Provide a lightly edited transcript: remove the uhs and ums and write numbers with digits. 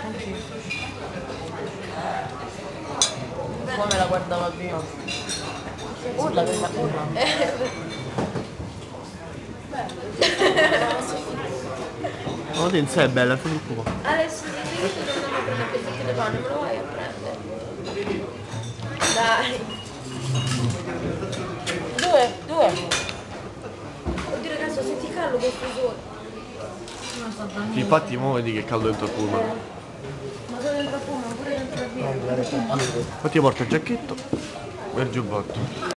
Come la guardava prima? Urla quella, urla. Ma in sé è bella, fai un po'. Adesso io devo andare a prendere il pezzetto di pane, me lo vai a prendere? Dai. Due. Oddio ragazzi, senti caldo questo sole. Sì, infatti mo vedi che è caldo dentro il pullman. Ma sono dentro a fumo, pure dentro a via. Infatti io porto il giacchetto e il giubbotto.